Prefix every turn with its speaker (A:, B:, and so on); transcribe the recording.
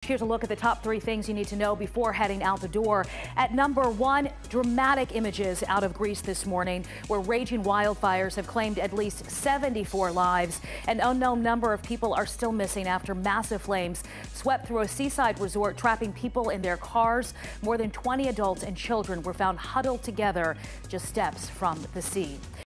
A: here's a look at the top 3 things you need to know before heading out the door. At number 1, dramatic images out of Greece this morning, where raging wildfires have claimed at least 74 lives. An unknown number of people are still missing after massive flames swept through a seaside resort, trapping people in their cars. More than 20 adults and children were found huddled together just steps from the sea.